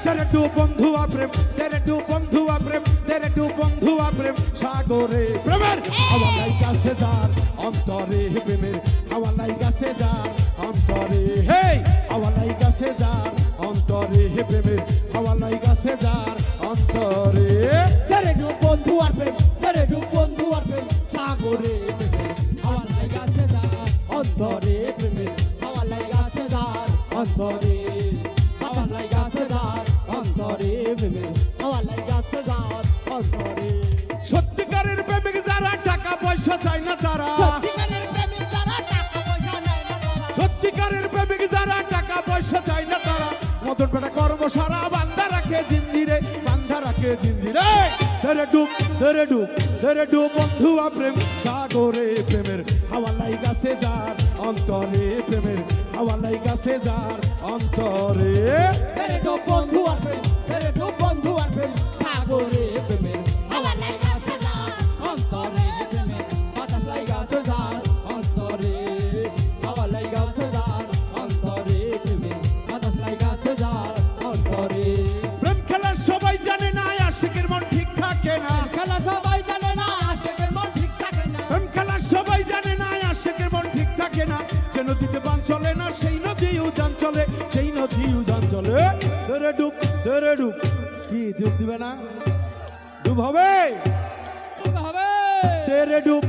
তেরে ডু বন্ধুয়া প্রেম তেরে ডু বন্ধুয়া প্রেম তেরে ডু বন্ধুয়া প্রেম সাগরে প্রেমের হাওয়া লাইগাছে যার অন্তরে প্রেমের হাওয়া লাইগাছে যার অন্তরে হে হাওয়া লাইগাছে যার অন্তরে প্রেমের হাওয়া লাইগাছে যার অন্তরে তেরে ডু বন্ধুয়া প্রেম তেরে ডু বন্ধুয়া প্রেম সাগরে প্রেমের হাওয়া লাইগাছে যার অন্তরে প্রেমের হাওয়া লাইগাছে যার অন্তরে হাওয়া লাইগাছে যার অন্তরে প্রেমের হাওয়া লাইগাছে যার অন্তরে সত্যিকারের প্রেমিক যারা টাকা পয়সা চায় না তারা সত্যিকারের প্রেমিক যারা টাকা পয়সা নেয় না তারা সত্যিকারের প্রেমিক যারা টাকা পয়সা চায় না তারা মদন পেটা কর্ম সারা বান্ধা রাখে জিন্দিরে বান্ধা রাখে জিন্দিরে ধরে ডুব ধরে ডুব ধরে ডুব বন্ধুয়া প্রেম সাগরে প্রেমের হাওয়া লাইগাছে যার অন্তরে প্রেমের হাওয়া লাইগাছে যার অন্তরে তেরে ডু বন্ধুয়া প্রেম তেরে ডু বন্ধুয়া প্রেম সাগরে প্রেমের হাওয়া লাইগাছে যার অন্তরে প্রেমের বাতাস লাইগাছে যার অন্তরে হাওয়া লাইগাছে যার অন্তরে প্রেমের বাতাস লাইগাছে যার অন্তরে প্রেম খেলা সবাই জানে না আশিকের মন ঠিক থাকে না খেলা সবাই জানে না আশিকের মন ঠিক থাকে না প্রেম খেলা সবাই জানে না আশিকের মন ঠিক থাকে না যে নদীতে বান চলে না সেই নদী উজান চলে সেই নদী উজান চলে ধরে ডুব কি ডুব দিবে না ডুব হবে হবে তেরে ডুব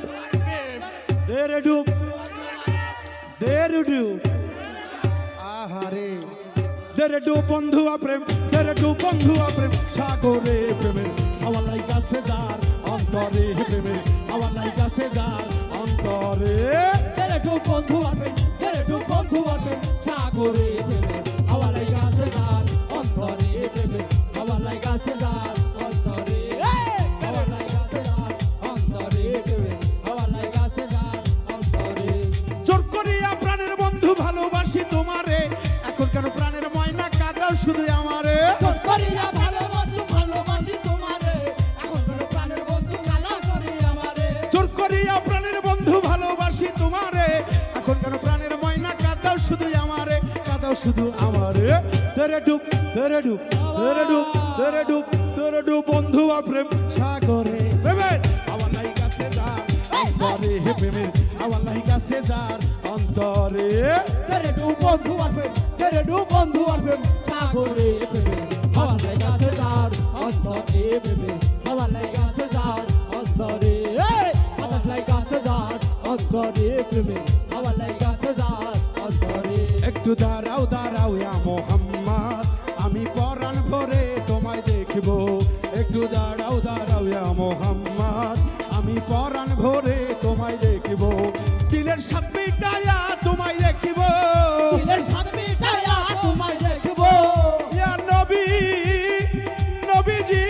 তেরে ডুব তেরে ডুব আহারে তেরে ডুব বন্ধুয়া প্রেম তেরে ডুব বন্ধুয়া প্রেম সাগরে প্রেমের হাওয়া লাইগাছে যার অন্তরে প্রেমের হাওয়া লাইগাছে যার অন্তরে তেরে ডু বন্ধুয়া প্রেম তেরে ডু বন্ধুয়া প্রেম সাগরে প্রেমের হাওয়া লাইগাছে যার অন্তরে প্রেমের হাওয়া লাইগাছে যার অন্তরে হাওয়া লাইগাছে যার অন্তরে প্রেমের হাওয়া লাইগাছে যার অন্তরে জোর করিয়া প্রাণের বন্ধু ভালোবাসি তোমারে এখন কেন প্রাণের ময়না কাঁদাও শুধু আমারে তোর করিয়া ভালো বন্ধু ভালোবাসি তোমারে এখন তোর প্রাণের বন্ধু গালা করি আমারে জোর করিয়া প্রাণের বন্ধু ভালোবাসি তোমারে এখন কেন প্রাণের ময়না কাঁদাও শুধু আমারে কাঁদাও শুধু আমারে তেরে ডুব তেরে ডুব তেরে ডুব তেরে ডুব তেরে ডুব বন্ধুয়া প্রেম সাগরে প্রেমের হাওয়া লাইগাছে যার অন্তরে প্রেমের হাওয়া লাইগাছে যার অন্তরে তেরে ডু বন্ধুয়া প্রেম তেরে ডু বন্ধুয়া প্রেম সাগরে প্রেমের হাওয়া লাইগাছে যার অন্তরে প্রেমের হাওয়া লাইগাছে যার অন্তরে বাতাস লাইগাছে যার অন্তরে প্রেমের হাওয়া লাইগাছে যার অন্তরে একটু দাঁড়াও দাঁড়াও ইয়া মোহাম্মদ আমি পরাণ ভরে তোমায় দেখবো একটু দাঁড়াও দাঁড়াও ইয়া মোহাম্মদ আমি পরাণ ভরে তোমায় দেখবো দিলের সাথ মিটায়া তোমায় দেখবো দিলের সাথে মিটায়া তোমায় দেখব ইয়া নবী নবীজি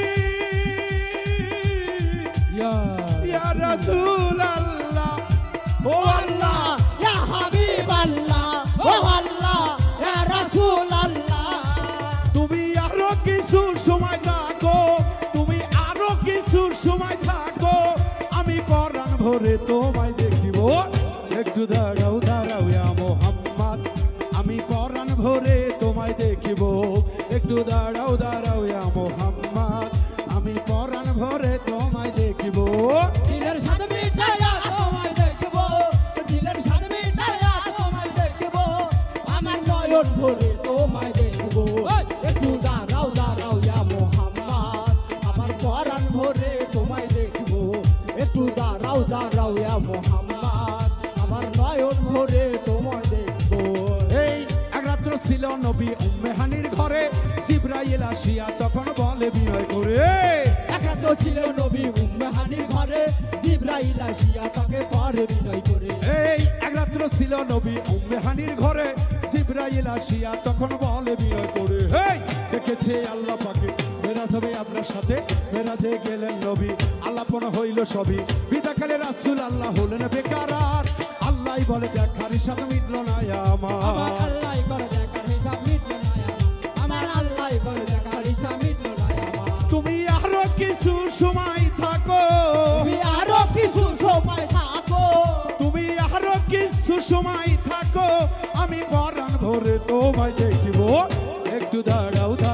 ইয়া রাসূল আল্লাহ ও আল্লাহ ইয়া হাবিব আল্লাহ ও আল্লাহ ইয়া রাসূল আল্লাহ তুমি আরো কিছু সময় থাকো তুমি আরো কিছু সময় থাকো আমি পরাণ ভরে তোমায় দেখিব একটু দাঁড়াও দাঁড়াও ইয়া মোহাম্মদ আমি পরাণ ভরে তোমায় দেখিব একটু দাঁড়াও দাঁড়াও ইয়া মোহাম্মদ আমি পরাণ ভরে তোমায় দেখিব দিলের সাথে মিটায়া তোমায় দেখব দিলের সাথে মিটায়া তোমায় দেখব আমার নয়ন ভরে তোমায় দেখব একটু দাঁড়াও দাঁড়াও ইয়া মোহাম্মদ আমার পরাণ ভরে তোমায় দেখব একটু দাঁড়াও দাঁড়াও ইয়া মোহাম্মদ আমার নয়ন ভরে তোমায় দেখব এই এক রাত্র ছিল নবী উম্মে হানির ঘরে জিবরাইল আসিয়া তখন বলে বিনয় করে একটা তো ছিল নবী উম্মে হানির ঘরে জিবরাইল আসিয়া তাকে করে বিনয় করে এই এক রাত্র ছিল নবী উম্মে হানির ঘরে জিবরাইল আসিয়া তখন বলে বিনয় করে এই দেখেছে আল্লাহ পাকে মেরাজ হবে আপনার সাথে মেরাজে গেলেন নবী আল্লাপন হইল সবই বিদাকালে রাসূল আল্লাহ হলেন বেকারার আল্লাহ বলে দেখার হিসাব মিটল না আমার আমার আল্লাহ করে দেখার হিসাব মিটলো না আমার আল্লাহ করে দেখার হিসাব মিটলো না তুমি আরো কিছু সময় থাকো তুমি আরো কিছু সময় থাকো তুমি আরো কিছু সময় থাকো আমি পরাণ ভরে তোমায় দেখিব একটু দাঁড়াও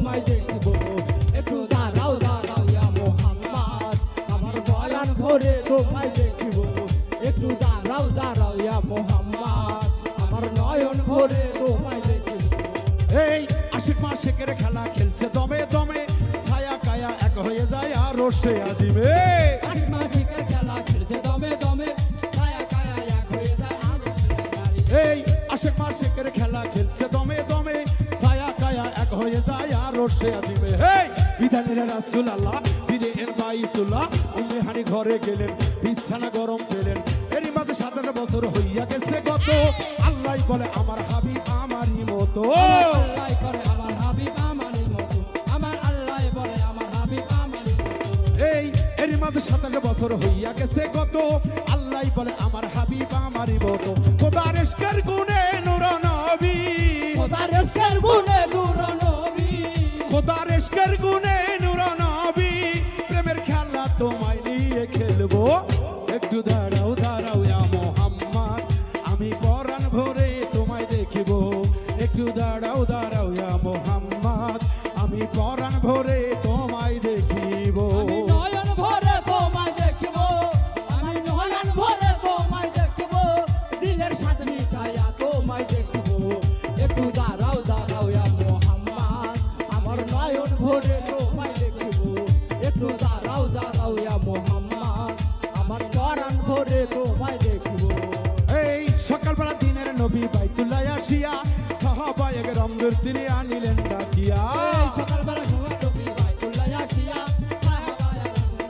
তোমায় দেখবো একটু দাঁড়াও দাঁড়াও ইয়া মোহাম্মদ আমার পরাণ ভরে তোমায় দেখবো একটু দাঁড়াও দাঁড়াও ইয়া মোহাম্মদ আমার নয়ন ভরে তোমায় দেখবো এই আশিক মাসিকের খেলা খেলছে দমে দমে ছায়া কায়া এক হয়ে যায় আর রসে আজিবে আট মাসিকের খেলা খেলছে দমে দমে ছায়া কায়া এক হয়ে যায় আর এই আশিক মাসিকের খেলা খেলছে দমে দমে ছায়া কায়া এক হয়ে যায় আর রসে আজিবে এই বিধানের রাসূল আল্লাহ ফিরে এর বাইতুল্লাহ উম্মে হানি ঘরে গেলেন বিছানা গরম পেলেন এরই মাঝে 17 বছর হইয়া গেছে গত আল্লাহ বলে আমার হাবিব আমারই মতো আল্লাহ করে আমার হাবিব আমারই মতো আমার আল্লাহ বলে আমার হাবিব আমারই মতো এই এরই মাঝে 17 বছর হইয়া গেছে গত আল্লাহ বলে আমার হাবিব আমারই মতো খোদার ইশকের গুণে নূর নবী খোদার ইশকের গুণে নূর নবী খোদার ইশকের গুণে নূর নবী প্রেমের খেলা তোমায় নিয়ে খেলবো একটু দাঁড়াও দাঁড়াও ইয়া মোহাম্মদ আমি পরাণ ভরে তোমায় দেখিব একটু দাঁড়াও দাঁড়াও ইয়া মোহাম্মদ আমি পরাণ ভরে তোমায় দেখিব আমি নয়ন ভরে তোমায় দেখবো আমি নয়ন ভরে তোমায় দেখবো দিলের স্বাদ মিটাইয়া তোমায় দেখবো একটু দাঁড়াও দাঁড়াও ইয়া মোহাম্মদ আমার নয়ন ভরে তোমায় দেখবো একটু দাঁড়াও দাঁড়াও ইয়া মোহাম্মদ আমার পরাণ ভরে তোমায় দেখবো এই সকালবেলা দিনের নবী বাইতুল্লাহ আসিয়া সাহাবায়ে কেরামদের তিনি আনিলেন ডাকিয়া এই সকালবেলা ঘুমা ডুবি বাইতুল্লাহ আসিয়া সাহাবায়ে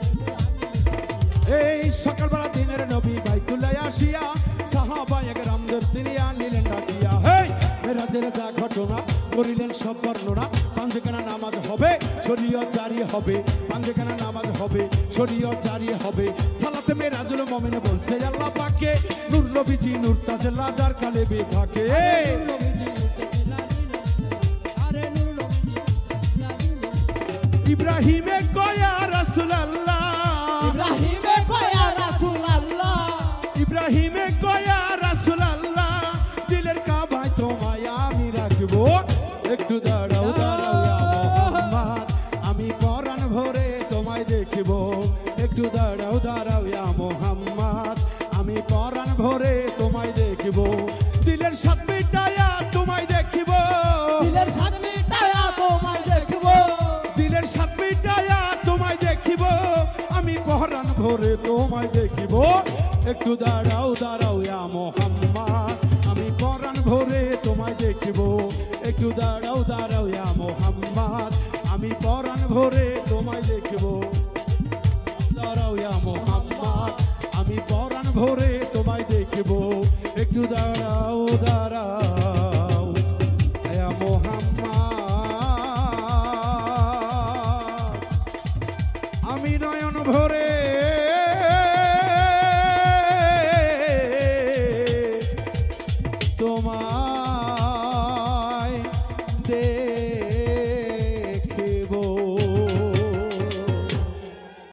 এই সকালবেলা দিনের নবী বাইতুল্লাহ আসিয়া সাহাবায়ে কেরামদের তিনি আনিলেন ডাকিয়া হেই মেরাজের যা ঘটনা করিলেন সব বর্ণনা পাঁচখানা নামাজ হবে শরীয়ত জারি হবে পাঁচখানা নামাজ হবে শরীয়ত জারি হবে সালাতে মেরাজুল মুমিন বলছে আল্লাহ পাকে নূর নবীজি নূর তাজলা যার কালেবে থাকে ইব্রাহিমে কয়া রাসূলুল্লাহ ইব্রাহিমে কয়া রাসূলুল্লাহ ইব্রাহিমে কয়া রাসূলুল্লাহ দিলের কাবায় তোমায় আমি রাখবো একটু দাঁড়াও দাঁড়াও ইয়া মুহাম্মদ আমি পরাণ ভরে তোমায় দেখবো একটু দাঁড়াও দাঁড়াও ইয়া মুহাম্মদ আমি পরাণ ভরে তোমায় দেখবো দিলের স্বাদ মিটায়া তোমায় দেখিব দিলের স্বাদ মিটায়া তোমায় দেখবো দিলের স্বাদ মিটায়া তোমায় দেখিব আমি পরাণ ভরে তোমায় দেখিব একটু দাঁড়াও দাঁড়াও ইয়া মুহাম্মদ আমি পরাণ ভরে তোমায় দেখিব একটু দাঁড়াও দাঁড়াও ইয়া মুহাম্মদ আমি পরাণ ভরে তোমায় দেখিব দাঁড়াও ইয়া মুহাম্মদ আমি পরাণ ভরে তোমায় দেখিব একটু দাঁড়াও দাঁড়াও